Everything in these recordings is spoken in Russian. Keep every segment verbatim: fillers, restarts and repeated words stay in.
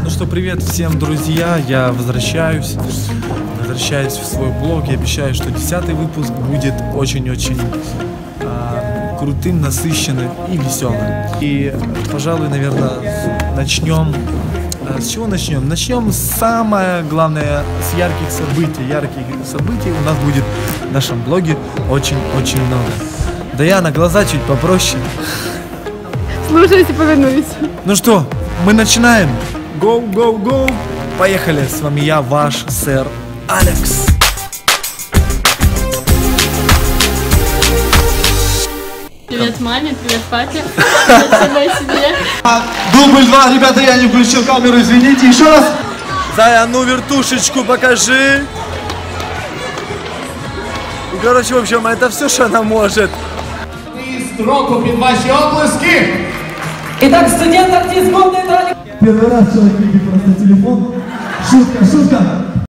Ну что, привет всем, друзья, я возвращаюсь, возвращаюсь в свой блог и обещаю, что десятый выпуск будет очень-очень э, крутым, насыщенным и веселым. И, пожалуй, наверное, начнем. Э, с чего начнем? Начнем с самое главное, с ярких событий. Ярких событий у нас будет в нашем блоге очень-очень много. Даяна, глаза чуть попроще. Слушайте, повинуюсь. Ну что, мы начинаем. Go, go, go! Поехали! С вами я, ваш сэр Алекс. Привет маме, привет папе, привет самой себе. Дубль два, ребята, я не включил камеру, извините, еще раз. Зая, ну вертушечку покажи. И, короче, в общем, это все, что она может. Строку під ваші обласки. Итак, студент, артист, модный троллей. Первый раз человек видит просто телефон. Шутка, шутка.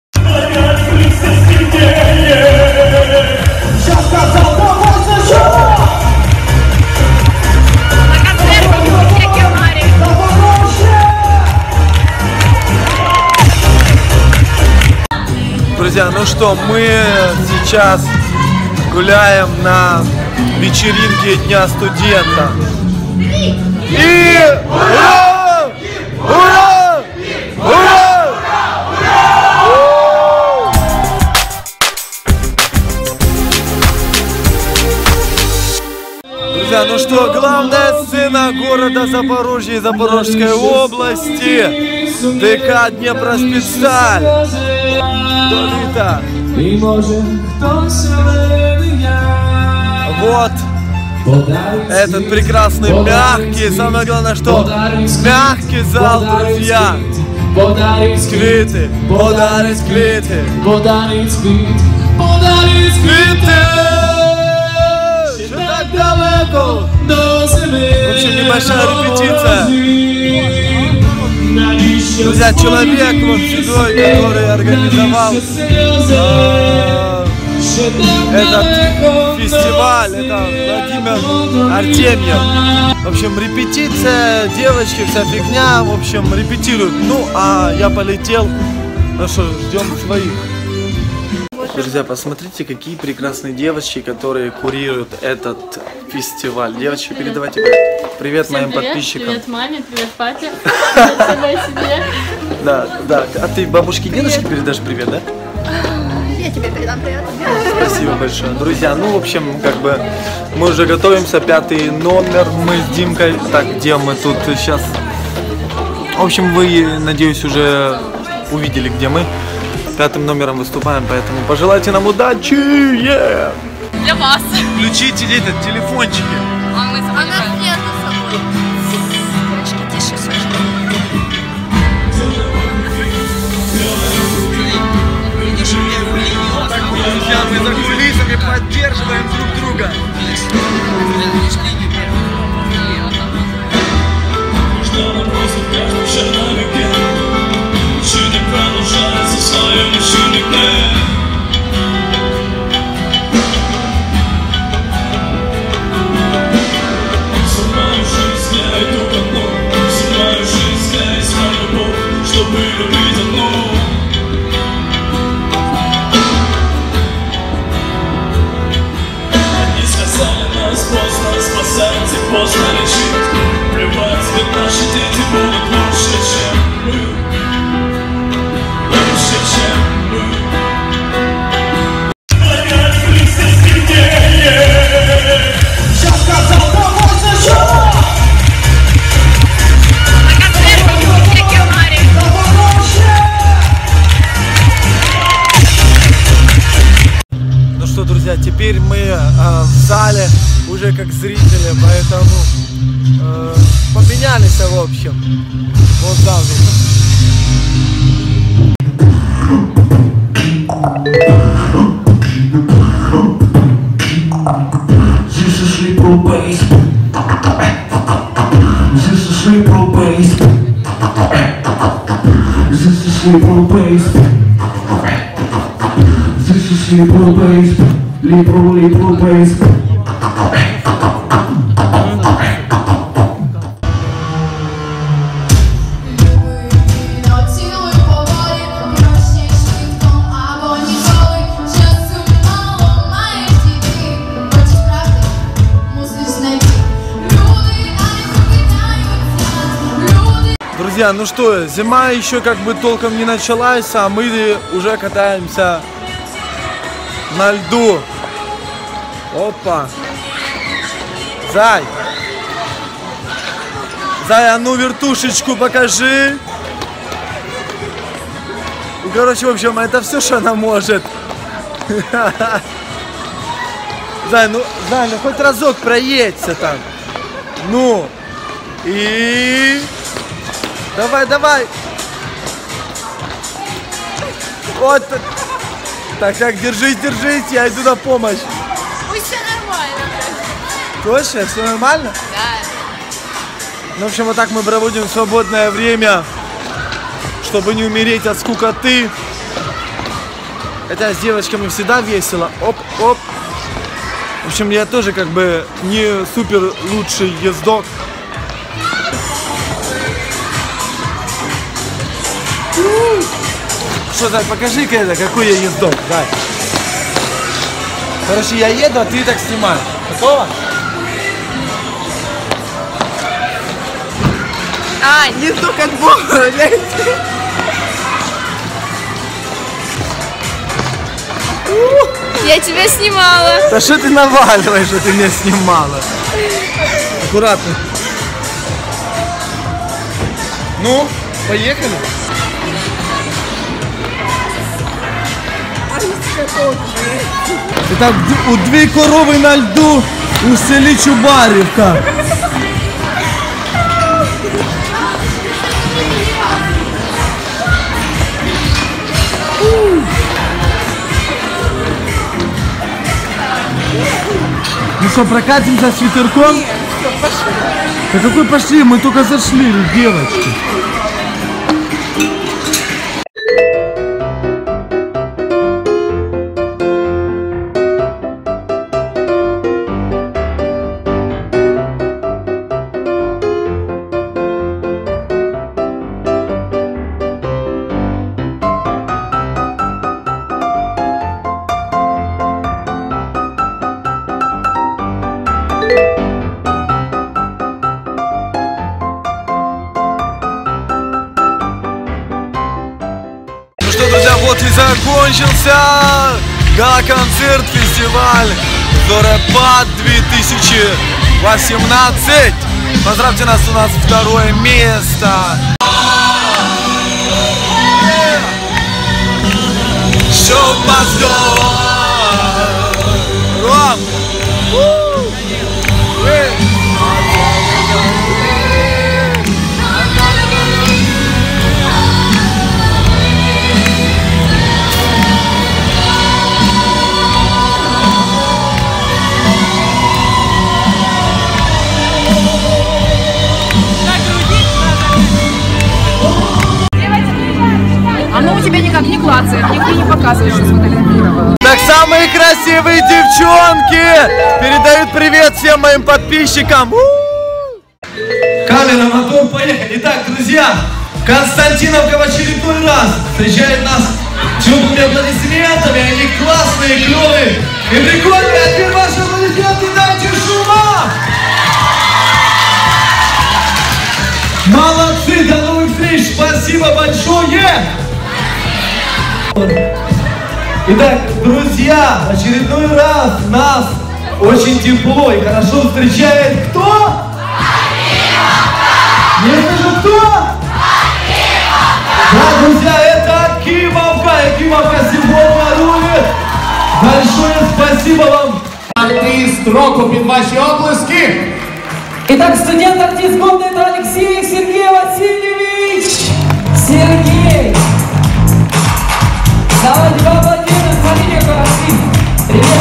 Сейчас сказал, да можно чего? Друзья, ну что, мы сейчас гуляем на вечеринке Дня студента. И ура! Ура! Ура! Друзья, ну что, главная сцена города Запорожья и Запорожской области. ДК Днепроспецсталь. Долита. Вот этот прекрасный, мягкий, самое главное, что мягкий зал, друзья. Квиты, подарить квиты, подарить квиты, подарить квиты. Что так далеко до земли. В общем, небольшая репетиция. Друзья, человек вот седой, который организовал э, этот фестиваль, это Владимир Артемьев. В общем, репетиция, девочки, вся фигня, в общем, репетируют. Ну, а я полетел. Ну что, ждем своих. Друзья, посмотрите, какие прекрасные девочки, которые курируют этот фестиваль. Девочки, передавайте привет Всем моим привет, подписчикам. Привет маме, привет папе, привет самой себе. Да, да. А ты бабушке и дедушке передашь привет, да? Я тебе передам привет. Спасибо большое. Друзья, ну, в общем, как бы мы уже готовимся. Пятый номер мы с Димкой. Так, где мы тут сейчас? В общем, вы, надеюсь, уже увидели, где мы. Пятым номером выступаем, поэтому пожелайте нам удачи! Yeah! Для вас. Включите этот телефончики. А мы с вами нет с собой. Девочки, тише, слышно. Друзья, мы за кулисами поддерживаем друг друга. Поздно лечить, плевать, ведь наши дети будут лучше, чем мы. Лучше, чем мы. Сейчас сказал, да можно чего? Ну что, друзья, теперь мы э, в зале уже как зрители, поэтому э, поменялись, в общем. Вот так вот. This is Libro Bass. This is Libro Bass. This is Libro Bass. This is Libro Bass. Libro, Libro Bass. друзья, ну что, зима еще как бы толком не началась, а мы уже катаемся на льду. Опа. Зай. Зай, а ну вертушечку покажи. И, короче, в общем, это все, что она может. Зай, ну, Зай, ну хоть разок проедься там. Ну. И... Давай, давай. Вот. Так, так, держись, держись, я иду на помощь. Ой, все нормально. Точно? Все нормально? Да. Ну, в общем, вот так мы проводим свободное время, чтобы не умереть от скукоты. Хотя с девочками всегда весело. Оп, оп. В общем, я тоже как бы не супер лучший ездок. Что, Зай, покажи-ка это, какой я ездок, дай. Короче, я еду, а ты так снимаешь. Готово? А, ездок как бог, гляньте. Я тебя снимала. Да что ты наваливаешь, что ты меня снимала? Аккуратно. Ну, поехали. Итак, у дві корови на льду у селі Чубарівка. Ну что, прокатимся с ветерком? Да какой пошли? Мы только зашли, девочки. Друзья, вот и закончился гала-концерт, фестиваль Зорепад две тысячи восемнадцать. Поздравьте нас, у нас второе место. Шоу поздор. Ром. Оно у тебя никак не клацает, нигде не показывает, что сфотографировала. Так, самые красивые девчонки передают привет всем моим подписчикам. Камера, мотор, поехали. Итак, друзья, Константиновка в очередной раз встречает нас теплыми аплодисментами. Они классные, клевые и прикольные. А теперь ваши аплодисменты, дайте шума! Молодцы, до новых встреч, спасибо большое! Итак, друзья, в очередной раз нас очень тепло и хорошо встречает кто? Не скажу кто? Да, друзья, это Кимовка, и Кимовка сегодня рулит. Большое спасибо вам. Артист року під ваші оплески. Итак, студент-артист года это Алексей Сергей Васильевич. Сергей. Давайте поаплодируем, смотрите, какой артист. Привет.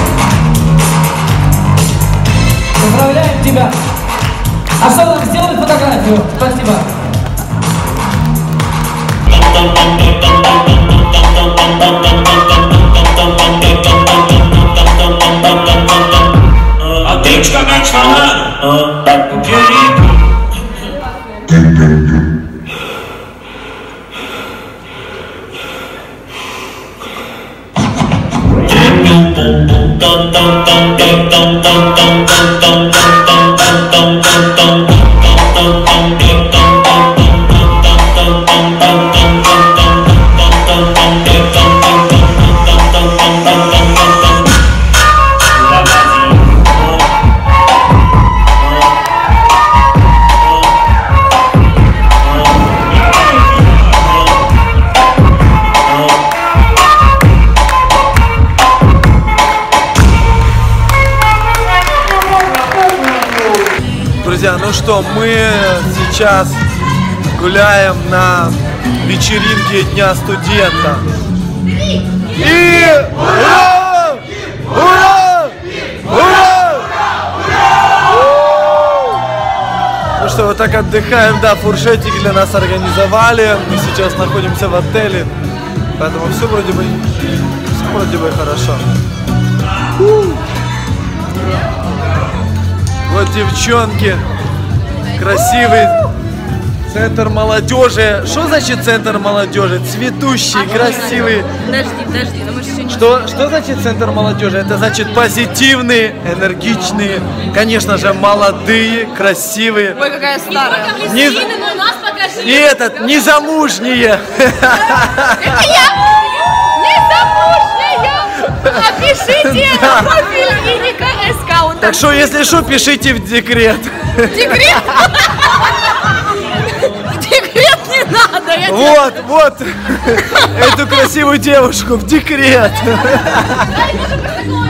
Поздравляем тебя. А что нам сделали фотографию? Спасибо. Antigamente falando, o querido. что мы сейчас гуляем на вечеринке Дня студента. И ура! Ура! Ура! Ну что, вот так отдыхаем, да, фуршетик для нас организовали. Мы сейчас находимся в отеле, поэтому все вроде бы, все вроде бы хорошо. Вот девчонки, красивый центр молодежи. Что значит центр молодежи? Цветущий, красивый. Подожди, подожди, ну мы же еще не... Что, что значит центр молодежи? Это значит позитивные, энергичные, конечно же, молодые, красивые. Ой, какая старая. Не, Но нас покажи. и этот, незамужние. Напишите на профиль Винника СК. Он Так что, если что, пишите в декрет. Декрет? Декрет не надо. Я Вот, вот, эту красивую девушку в декрет. Дай,